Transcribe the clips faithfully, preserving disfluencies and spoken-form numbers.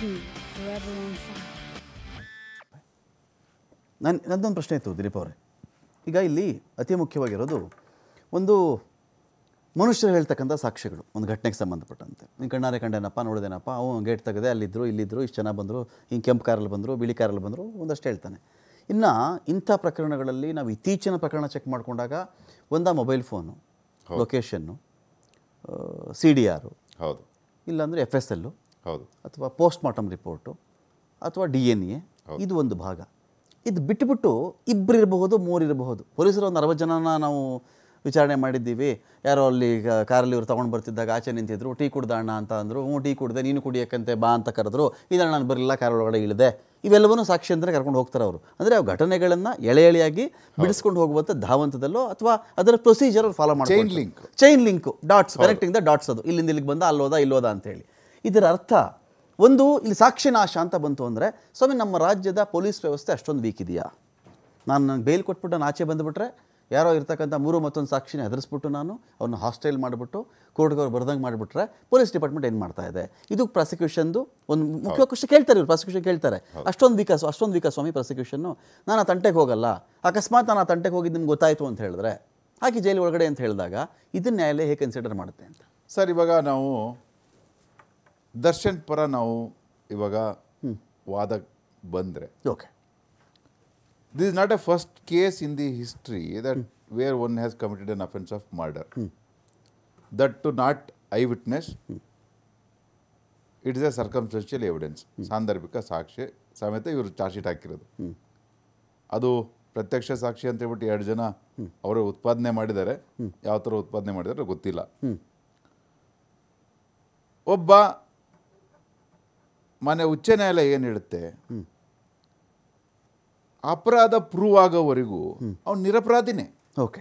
be forever on fire. ನಾನು ನನ್ನದೊಂದು ಪ್ರಶ್ನೆ ಇತ್ತು ದಿಲೀಪ್ ಅವರೇ. ಈಗ ಇಲ್ಲಿ ಅತಿ ಮುಖ್ಯವಾಗಿರೋದು ಒಂದು ಮನುಷ್ಯರು ಹೇಳ್ತಕ್ಕಂಥ ಸಾಕ್ಷ್ಯಗಳು ಒಂದು ಘಟನೆಗೆ ಸಂಬಂಧಪಟ್ಟಂತೆ. ನೀನು ಕಣ್ಣಾರೆ ಕಂಡೇನಪ್ಪ, ನೋಡಿದೇನಪ್ಪ, ಅವನು ಗೇಟ್ ತೆಗೆದೆ, ಅಲ್ಲಿದ್ದರು, ಇಲ್ಲಿದ್ದರು, ಇಷ್ಟು ಜನ ಬಂದರು, ಹಿಂಗೆ ಕೆಂಪು ಕಾರಲ್ಲಿ ಬಂದರು, ಬಿಳಿ ಕಾರಲ್ಲಿ ಬಂದರು, ಒಂದಷ್ಟು ಹೇಳ್ತಾನೆ. ಇನ್ನು ಇಂಥ ಪ್ರಕರಣಗಳಲ್ಲಿ ನಾವು ಇತ್ತೀಚಿನ ಪ್ರಕರಣ ಚೆಕ್ ಮಾಡಿಕೊಂಡಾಗ ಒಂದ mobile phone, location, C D R, ಹೌದು, ಇಲ್ಲಾಂದರೆ ಎಫ್ ಎಸ್ ಎಲ್ಲು, ಹೌದು, ಅಥವಾ ಪೋಸ್ಟ್ ಮಾರ್ಟಮ್ ರಿಪೋರ್ಟು, ಅಥವಾ ಡಿ ಎನ್ ಎ, ಇದು ಒಂದು ಭಾಗ. ಇದು ಬಿಟ್ಟುಬಿಟ್ಟು ಇಬ್ಬರು ಇರಬಹುದು, ಮೂರು ಇರಬಹುದು. ಪೊಲೀಸರು ಒಂದು ಅರವತ್ತು ಜನನ ನಾವು ವಿಚಾರಣೆ ಮಾಡಿದ್ದೀವಿ. ಯಾರೋ ಅಲ್ಲಿ ಕಾರಲ್ಲಿ ಇವರು ತೊಗೊಂಡು ಬರ್ತಿದ್ದಾಗ ಆಚೆ ನಿಂತಿದ್ರು, ಟೀ ಕುಡ್ದ ಅಣ್ಣ ಅಂತ ಅಂದರು. ಹ್ಞೂ ಟೀ ಕುಡ್ದೆ, ನೀನು ಕುಡಿಯೋಕ್ಕಂತೆ ಬಾ ಅಂತ ಕರೆದ್ರು. ಇದನ್ನು ನಾನು ಬರಲಿಲ್ಲ, ಕಾರ್ ಒಳಗಡೆ ಇಳಿದೆ. ಇವೆಲ್ಲವನ್ನೂ ಸಾಕ್ಷಿ ಅಂತಲೇ ಕರ್ಕೊಂಡು ಹೋಗ್ತಾರೆ ಅವರು. ಅಂದರೆ ಆ ಘಟನೆಗಳನ್ನು ಎಳೆ ಎಳೆಯಾಗಿ ಬಿಡಿಸ್ಕೊಂಡು ಹೋಗುವಂಥ ಧಾವಂತದಲ್ಲೋ ಅಥವಾ ಅದರ ಪ್ರೊಸೀಜರ್ ಫಾಲೋ ಮಾಡಿ chain link chain link dots connecting the dots. ಅದು ಇಲ್ಲಿಂದ ಇಲ್ಲಿಗೆ ಬಂದ, ಅಲ್ಲೋದ ಇಲ್ಲೋದ ಅಂತೇಳಿ. ಇದರ ಅರ್ಥ ಒಂದು ಇಲ್ಲಿ ಸಾಕ್ಷಿ ನಾಶ ಅಂತ ಬಂತು ಅಂದರೆ, ಸ್ವಾಮಿ ನಮ್ಮ ರಾಜ್ಯದ ಪೊಲೀಸ್ ವ್ಯವಸ್ಥೆ ಅಷ್ಟೊಂದು ವೀಕ್ ಇದೆಯಾ? ನಾನು ನನಗೆ ಬೇಲ್ ಕೊಟ್ಬಿಟ್ಟು ನಾನು ಆಚೆ ಬಂದುಬಿಟ್ರೆ ಯಾರೋ ಇರ್ತಕ್ಕಂಥ ಮೂರು ಮತ್ತೊಂದು ಸಾಕ್ಷಿನ ಹೆದರಿಸ್ಬಿಟ್ಟು ನಾನು ಅವ್ರನ್ನ ಹಾಸ್ಟೈಲ್ ಮಾಡಿಬಿಟ್ಟು ಕೋರ್ಟ್ಗೆ ಅವ್ರು ಬರ್ದಂಗೆ ಮಾಡಿಬಿಟ್ರೆ ಪೊಲೀಸ್ ಡಿಪಾರ್ಟ್ಮೆಂಟ್ ಏನು ಮಾಡ್ತಾ ಇದೆ? ಇದು ಪ್ರಾಸಿಕ್ಯೂಷನ್ದು ಒಂದು ಮುಖ್ಯ ಕ್ವಶನ್ ಕೇಳ್ತಾರೆ ಇವರು. ಪ್ರಾಸಿಕ್ಯೂಷನ್ ಕೇಳ್ತಾರೆ, ಅಷ್ಟೊಂದು ವಿಕಾಸ ಅಷ್ಟೊಂದು ವಿಕಾಸ ಸ್ವಾಮಿ ಪ್ರಾಸಿಕ್ಯೂಷನ್ನು. ನಾನು ಆ ತಂಟೆಗೆ ಹೋಗಲ್ಲ, ಅಕಸ್ಮಾತ್ ನಾನು ಆ ತಂಟೆಗೆ ಹೋಗಿದ್ದು ನಿಮ್ಗೆ ಗೊತ್ತಾಯಿತು ಅಂತ ಹೇಳಿದ್ರೆ ಹಾಕಿ ಜೈಲು ಒಳಗಡೆ ಅಂತ ಹೇಳಿದಾಗ ಇದನ್ನ ನ್ಯಾಯಾಲಯ ಹೇಗೆ ಕನ್ಸಿಡರ್ ಮಾಡುತ್ತೆ ಅಂತ ಸರ್. ಇವಾಗ ನಾವು ದರ್ಶನ್ ಪರ ನಾವು ಇವಾಗ ವಾದ ಬಂದರೆ, okay, this is not a first case in the history that hmm. where one has committed an offence of murder. Hmm. That to not eyewitness, hmm. it is a circumstantial evidence. ಸಾಂದರ್ಭಿಕ ಸಾಕ್ಷಿ ಸಮೇತ ಇವರು charge sheet ಹಾಕಿರೋದು. ಅದು ಪ್ರತ್ಯಕ್ಷ ಸಾಕ್ಷಿ ಅಂತ ಹೇಳ್ಬಿಟ್ಟು ಎರಡು ಜನ ಅವರು ಉತ್ಪಾದನೆ ಮಾಡಿದ್ದಾರೆ. ಯಾವ ಥರ ಉತ್ಪಾದನೆ ಮಾಡಿದ್ದಾರೆ ಗೊತ್ತಿಲ್ಲ. ಒಬ್ಬ ಮನೆ ಉಚ್ಚ ನ್ಯಾಯಾಲಯ ಏನು ಹೇಳುತ್ತೆ, ಅಪರಾಧ ಪ್ರೂವ್ ಆಗೋವರೆಗೂ ಅವ್ನು ನಿರಪರಾಧಿನೇ. ಓಕೆ,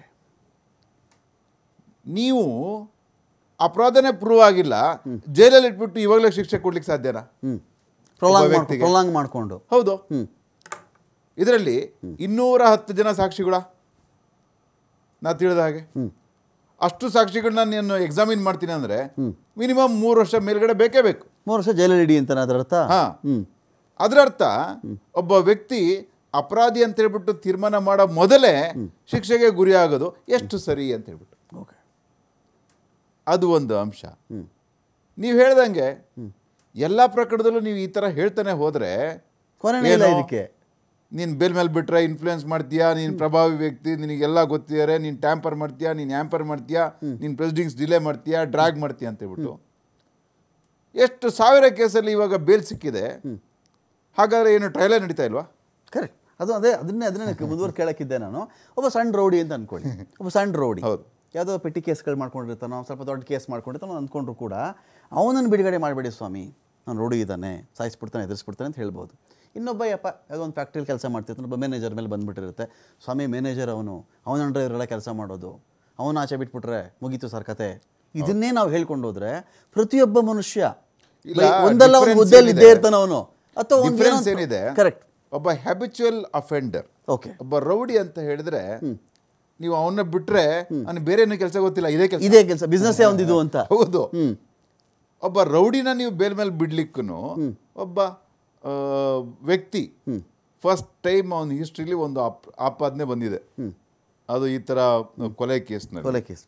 ನೀವು ಅಪರಾಧನೇ ಪ್ರೂವ್ ಆಗಿಲ್ಲ, ಜೈಲಲ್ಲಿ ಇಟ್ಬಿಟ್ಟು ಇವಾಗಲೇ ಶಿಕ್ಷೆ ಕೊಡ್ಲಿಕ್ಕೆ ಸಾಧ್ಯನಾ? ಪ್ರೊಲಾಂಗ್ ಮಾಡಿಕೊಂಡು. ಹೌದು. ಇದರಲ್ಲಿ ಇನ್ನೂರ ಹತ್ತು ಜನ ಸಾಕ್ಷಿಗಳ ನಾ ತಿಳಿದ ಹಾಗೆ ಅಷ್ಟು ಸಾಕ್ಷಿಗಳನ್ನ ನೀನು ಎಕ್ಸಾಮಿನ್ ಮಾಡ್ತೀನಿ ಅಂದರೆ ಮಿನಿಮಮ್ ಮೂರು ವರ್ಷ ಮೇಲ್ಗಡೆ ಬೇಕೇ ಬೇಕು. ಮೂರು ವರ್ಷ ಜೈಲಲ್ಲಿ ಇಡಿ ಅಂತ ಅದರ ಅರ್ಥ. ಹಾಂ, ಅದರ ಅರ್ಥ ಒಬ್ಬ ವ್ಯಕ್ತಿ ಅಪರಾಧಿ ಅಂತ ಹೇಳ್ಬಿಟ್ಟು ತೀರ್ಮಾನ ಮಾಡೋ ಮೊದಲೇ ಶಿಕ್ಷೆಗೆ ಗುರಿ ಆಗೋದು ಎಷ್ಟು ಸರಿ ಅಂತ ಹೇಳ್ಬಿಟ್ಟು. ಓಕೆ, ಅದು ಒಂದು ಅಂಶ. ನೀವು ಹೇಳ್ದಂಗೆ ಎಲ್ಲ ಪ್ರಕರಣದಲ್ಲೂ ನೀವು ಈ ಥರ ಹೇಳ್ತಾನೆ ಹೋದರೆ ಇದಕ್ಕೆ ನೀನು ಬೇಲ್ ಮೇಲೆ ಬಿಟ್ರೆ ಇನ್ಫ್ಲೂಯೆನ್ಸ್ ಮಾಡ್ತೀಯಾ, ನೀನು ಪ್ರಭಾವಿ ವ್ಯಕ್ತಿ, ನಿನಗೆಲ್ಲ ಗೊತ್ತಿದ್ದಾರೆ, ನೀನು ಟ್ಯಾಂಪರ್ ಮಾಡ್ತೀಯಾ, ನೀನು ಆ್ಯಂಪರ್ ಮಾಡ್ತೀಯಾ, ನೀನು ಪ್ರೊಸೀಡಿಂಗ್ಸ್ ಡಿಲೇ ಮಾಡ್ತೀಯಾ, ಡ್ರ್ಯಾಗ್ ಮಾಡ್ತೀಯಾ ಅಂತ ಹೇಳ್ಬಿಟ್ಟು ಎಷ್ಟು ಸಾವಿರ ಕೇಸಲ್ಲಿ ಇವಾಗ ಬೇಲ್ ಸಿಕ್ಕಿದೆ. ಹಾಗಾದರೆ ಏನು ಟ್ರಯಲೇ ನಡೀತಾ ಇಲ್ವಾ? ಕರೆಕ್ಟ್. ಅದು ಅದೇ ಅದನ್ನೇ ಅದನ್ನೇ ಮುಂದುವರೆ ಕೇಳಕ್ಕಿದ್ದೆ ನಾನು. ಒಬ್ಬ ಸಣ್ಣ ರೌಡಿ ಅಂತ ಅಂದ್ಕೊಳ್ಳಿ, ಒಬ್ಬ ಸಣ್ಣ ರೌಡಿ ಯಾವುದೋ ಪೆಟ್ಟಿ ಕೇಸ್ಗಳು ಮಾಡ್ಕೊಂಡಿರ್ತಾನೋ, ಸ್ವಲ್ಪ ದೊಡ್ಡ ಕೇಸ್ ಮಾಡ್ಕೊಂಡಿರ್ತಾನೋ ಅಂದ್ಕೊಂಡ್ರು ಕೂಡ ಅವನನ್ನು ಬಿಡುಗಡೆ ಮಾಡಬೇಡಿ ಸ್ವಾಮಿ, ನಾನು ರೌಡಿ ಇದ್ದಾನೆ, ಸಾಯಿಸ್ಬಿಡ್ತಾನೆ, ಎದುರಿಸ್ಬಿಡ್ತಾನೆ ಅಂತ ಹೇಳ್ಬೋದು. ಇನ್ನೊಬ್ಬ ಯಪ್ಪ ಯಾವುದೋ ಒಂದು ಫ್ಯಾಕ್ಟ್ರಿಯಲ್ಲಿ ಕೆಲಸ ಮಾಡ್ತಿರ್ತಾನೆ, ಒಬ್ಬ ಮ್ಯಾನೇಜರ್ ಮೇಲೆ ಬಂದುಬಿಟ್ಟಿರುತ್ತೆ, ಸ್ವಾಮಿ ಮ್ಯಾನೇಜರ್ ಅವನು, ಅವನ ಅಂಡ್ರೆ ಇವರೆಲ್ಲ ಕೆಲಸ ಮಾಡೋದು, ಅವನು ಆಚೆ ಬಿಟ್ಬಿಟ್ರೆ ಮುಗೀತು ಸರ್ ಕತೆ. ಇದನ್ನೇ ನಾವು ಹೇಳ್ಕೊಂಡು ಹೋದ್ರೆ ಪ್ರತಿಯೊಬ್ಬ ಮನುಷ್ಯ ಒಂದಲ್ಲ ಒಂದು ಹುದ್ದೆಯಲ್ಲಿ ಇದ್ದೇ ಇರ್ತಾನೆ ಅವನು. ಅಥವಾ ಡಿಫರೆನ್ಸ್ ಏನಿದೆ, ಕರೆಕ್ಟ್, ಒಬ್ಬ ಹ್ಯಾಬಿಚುವಲ್ ಅಫೆಂಡರ್, ಓಕೆ, ಒಬ್ಬ ರೌಡಿ ಅಂತ ಹೇಳಿದ್ರೆ ನೀವು ಅವನ್ನ ಬಿಟ್ರೆ ಅವ್ನು ಬೇರೆ ಏನೋ ಕೆಲಸ ಗೊತ್ತಿಲ್ಲ, ಇದೇ ಕೆಲಸ ಇದೇ ಕೆಲಸ, ಬಿಸ್ನೆಸ್ ಒಂದಿದು ಅಂತ. ಹೌದು. ಒಬ್ಬ ರೌಡಿನ ನೀವು ಬೇಲ್ ಮೇಲೆ ಬಿಡ್ಲಿಕ್ಕೂ ಒಬ್ಬ ವ್ಯಕ್ತಿ ಫಸ್ಟ್ ಟೈಮ್ ಅವನ ಹಿಸ್ಟ್ರಿಲಿ ಒಂದು ಆಪಾದನೆ ಬಂದಿದೆ, ಅದು ಈ ಥರ ಕೊಲೆ ಕೇಸ್ನಲ್ಲಿ, ಕೊಲೆ ಕೇಸ್.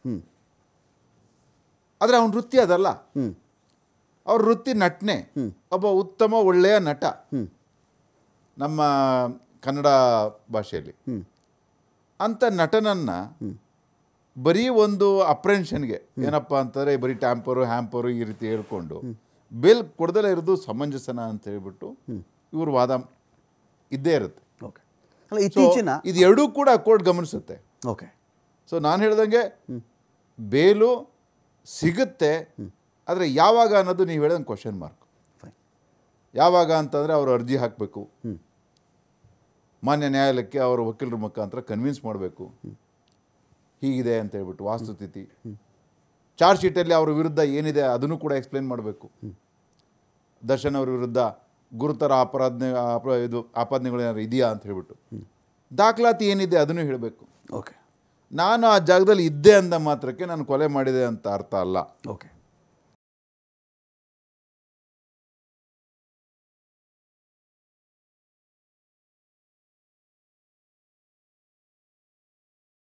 ಆದರೆ ಅವನ ವೃತ್ತಿ ಅದಲ್ಲ, ಅವ್ರ ವೃತ್ತಿ ನಟನೆ. ಒಬ್ಬ ಉತ್ತಮ ಒಳ್ಳೆಯ ನಟ ನಮ್ಮ ಕನ್ನಡ ಭಾಷೆಯಲ್ಲಿ. ಅಂಥ ನಟನನ್ನು ಬರೀ ಒಂದು ಅಪ್ರೆನ್ಷನ್ಗೆ ಏನಪ್ಪ ಅಂತಾರೆ, ಬರೀ ಟ್ಯಾಂಪರು ಹ್ಯಾಂಪರು ಈ ರೀತಿ ಹೇಳ್ಕೊಂಡು ಬೇಲ್ ಕೊಡ್ದಲೇ ಇರೋದು ಸಮಂಜಸನ ಅಂತ ಹೇಳ್ಬಿಟ್ಟು ಇವ್ರ ವಾದ ಇದ್ದೇ ಇರುತ್ತೆ. ಓಕೆ, ಅಲ್ಲ ಇತ್ತೀಚಿನ ಇದು ಎರಡೂ ಕೂಡ ಕೋರ್ಟ್ ಗಮನಿಸುತ್ತೆ. ಓಕೆ, ಸೊ ನಾನು ಹೇಳ್ದಂಗೆ ಬೇಲು ಸಿಗುತ್ತೆ, ಆದರೆ ಯಾವಾಗ ಅನ್ನೋದು ನೀವು ಹೇಳ್ದಂಗೆ ಕ್ವಶನ್ ಮಾರ್ಕ್. ಯಾವಾಗ ಅಂತಂದರೆ ಅವರು ಅರ್ಜಿ ಹಾಕಬೇಕು, ಮಾನ್ಯ ನ್ಯಾಯಾಲಯಕ್ಕೆ ಅವರ ವಕೀಲರ ಮುಖಾಂತರ ಕನ್ವಿನ್ಸ್ ಮಾಡಬೇಕು, ಹೀಗಿದೆ ಅಂತ ಹೇಳ್ಬಿಟ್ಟು ವಾಸ್ತುಸ್ಥಿತಿ. ಚಾರ್ಜ್ ಶೀಟಲ್ಲಿ ಅವರ ವಿರುದ್ಧ ಏನಿದೆ ಅದನ್ನು ಕೂಡ ಎಕ್ಸ್ಪ್ಲೇನ್ ಮಾಡಬೇಕು. ದರ್ಶನ್ ಅವರ ವಿರುದ್ಧ ಗುರುತರ ಅಪರಾಧನೆ ಅಪ ಇದು ಆಪಾದನೆಗಳು ಏನಾದ್ರು ಇದೆಯಾ ಅಂತ ಹೇಳ್ಬಿಟ್ಟು ದಾಖಲಾತಿ ಏನಿದೆ ಅದನ್ನು ಹೇಳಬೇಕು. ಓಕೆ, ನಾನು ಆ ಜಾಗದಲ್ಲಿ ಇದ್ದೆ ಅಂದ ಮಾತ್ರಕ್ಕೆ ನಾನು ಕೊಲೆ ಮಾಡಿದೆ ಅಂತ ಅರ್ಥ ಅಲ್ಲ. ಓಕೆ.